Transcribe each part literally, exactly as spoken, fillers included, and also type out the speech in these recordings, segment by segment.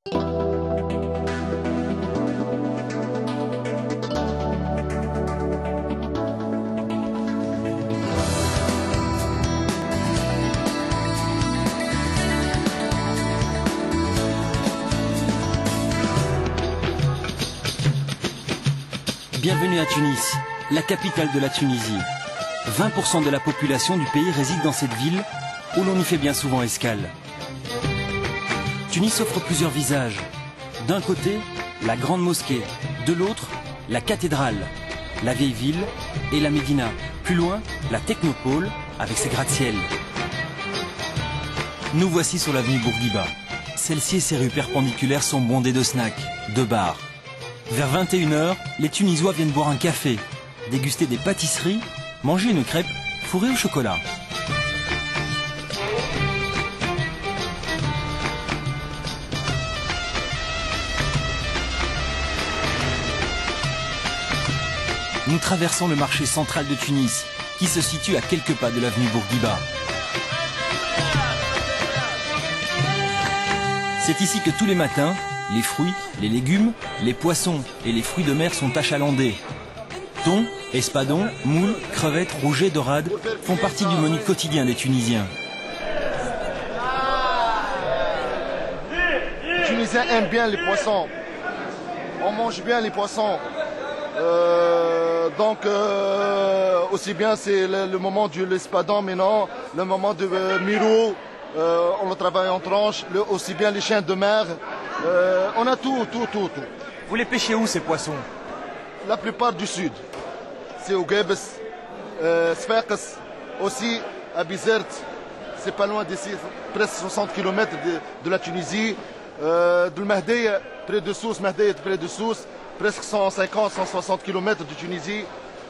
Bienvenue à Tunis, la capitale de la Tunisie. vingt pour cent de la population du pays réside dans cette ville où l'on y fait bien souvent escale. Tunis offre plusieurs visages. D'un côté, la grande mosquée, de l'autre, la cathédrale, la vieille ville et la Médina. Plus loin, la technopole avec ses gratte-ciel. Nous voici sur l'avenue Bourguiba. Celle-ci et ses rues perpendiculaires sont bondées de snacks, de bars. Vers vingt et une heures, les Tunisois viennent boire un café, déguster des pâtisseries, manger une crêpe fourrée au chocolat. Nous traversons le marché central de Tunis, qui se situe à quelques pas de l'avenue Bourguiba. C'est ici que tous les matins, les fruits, les légumes, les poissons et les fruits de mer sont achalandés. Thon, espadons, moules, crevettes, rougets, dorades font partie du menu quotidien des Tunisiens. Les Tunisiens aiment bien les poissons. On mange bien les poissons. Euh, donc euh, aussi bien c'est le, le moment du l'espadon maintenant, le moment de euh, Miro, euh, on le travaille en tranches, le, aussi bien les chiens de mer. Euh, on a tout, tout, tout, tout. Vous les pêchez où ces poissons? La plupart du sud. C'est au Guebes, euh, Sfax, aussi à Bizerte. C'est pas loin d'ici, presque soixante kilomètres de, de la Tunisie. Euh, de Mahdeï, près de Sousse, Mahdeï près de Sousse, presque cent cinquante, cent soixante kilomètres de Tunisie.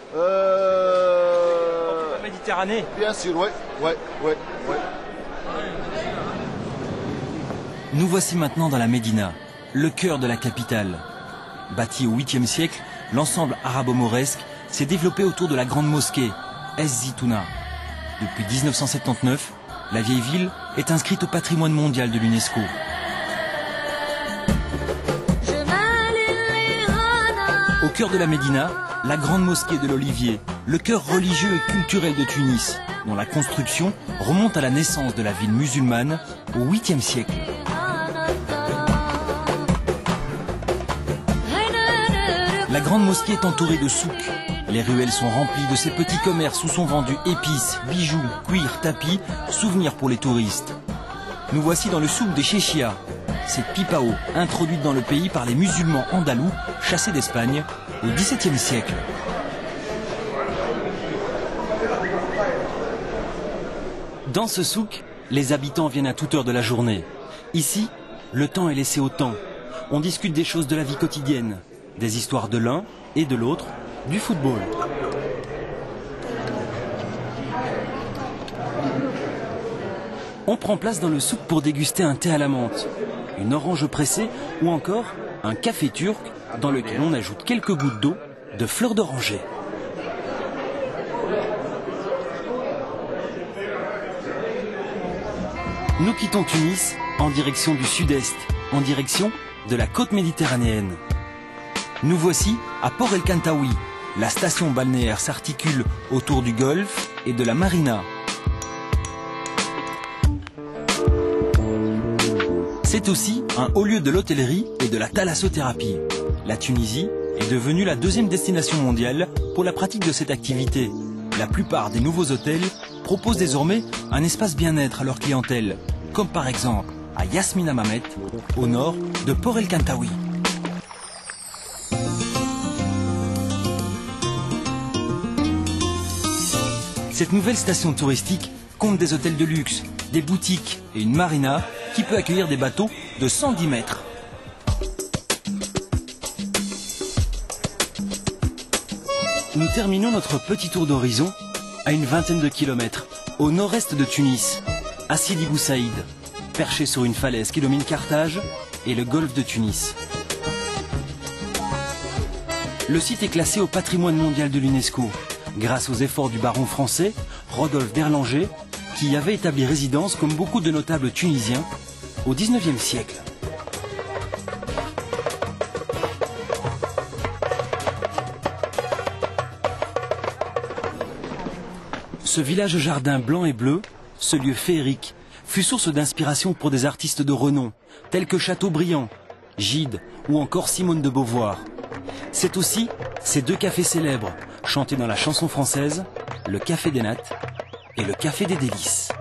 Euh... La Méditerranée? Bien sûr, oui, oui, oui, oui. Nous voici maintenant dans la Médina, le cœur de la capitale. Bâti au huitième siècle, l'ensemble arabo-mauresque s'est développé autour de la grande mosquée, Es Zitouna. Depuis mille neuf cent soixante-dix-neuf, la vieille ville est inscrite au patrimoine mondial de l'UNESCO. Au cœur de la Médina, la grande mosquée de l'Olivier, le cœur religieux et culturel de Tunis, dont la construction remonte à la naissance de la ville musulmane au huitième siècle. La grande mosquée est entourée de souks. Les ruelles sont remplies de ces petits commerces où sont vendus épices, bijoux, cuir, tapis, souvenirs pour les touristes. Nous voici dans le souk de Chéchia, cette pipao introduite dans le pays par les musulmans andalous chassés d'Espagne au dix-septième siècle. Dans ce souk, les habitants viennent à toute heure de la journée. Ici, le temps est laissé au temps. On discute des choses de la vie quotidienne, des histoires de l'un et de l'autre, du football. On prend place dans le souk pour déguster un thé à la menthe, une orange pressée ou encore un café turc dans lequel on ajoute quelques gouttes d'eau de fleurs d'oranger. Nous quittons Tunis en direction du sud-est, en direction de la côte méditerranéenne. Nous voici à Port El Kantaoui. La station balnéaire s'articule autour du golfe et de la marina. C'est aussi un haut lieu de l'hôtellerie et de la thalassothérapie. La Tunisie est devenue la deuxième destination mondiale pour la pratique de cette activité. La plupart des nouveaux hôtels proposent désormais un espace bien-être à leur clientèle, comme par exemple à Yasmine Hammamet, au nord de Port El Kantaoui. Cette nouvelle station touristique compte des hôtels de luxe, des boutiques et une marina qui peut accueillir des bateaux de cent dix mètres. Nous terminons notre petit tour d'horizon à une vingtaine de kilomètres au nord-est de Tunis, à Sidi Bou Saïd, perché sur une falaise qui domine Carthage et le golfe de Tunis. Le site est classé au patrimoine mondial de l'UNESCO, grâce aux efforts du baron français Rodolphe d'Erlanger, qui y avait établi résidence comme beaucoup de notables tunisiens au dix-neuvième siècle. Ce village jardin blanc et bleu, ce lieu féerique, fut source d'inspiration pour des artistes de renom, tels que Chateaubriand, Gide ou encore Simone de Beauvoir. C'est aussi ces deux cafés célèbres, chantés dans la chanson française, le Café des Nattes et le Café des Délices.